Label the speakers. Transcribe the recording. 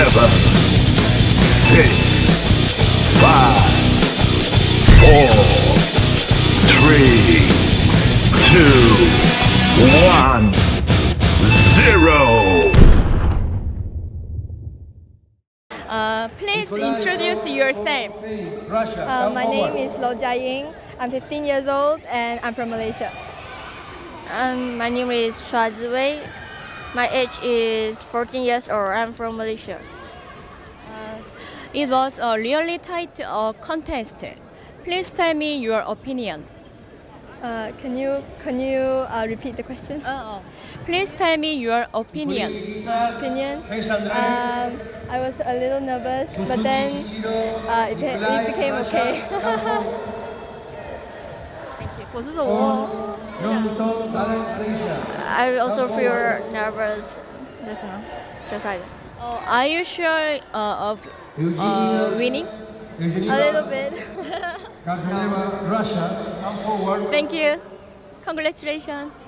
Speaker 1: 7, 6, 5, 4, 3, 2, 1, 0.
Speaker 2: Please introduce yourself.
Speaker 3: My name is Lo Jiaying. I'm 15 years old and I'm from Malaysia.
Speaker 4: My name is Chua Ziwei. My age is 14 years old. I'm from Malaysia.
Speaker 2: It was a really tight contest. Please tell me your opinion.
Speaker 3: Can you repeat the question?
Speaker 2: Please tell me your opinion.
Speaker 3: Opinion? I was a little nervous, but then it became okay.
Speaker 2: Thank you. 我是我。
Speaker 4: I also feel nervous just now. Just like that.
Speaker 2: Are you sure of winning?
Speaker 3: A little bit.
Speaker 5: Russia, come forward.
Speaker 2: Thank you. Congratulations.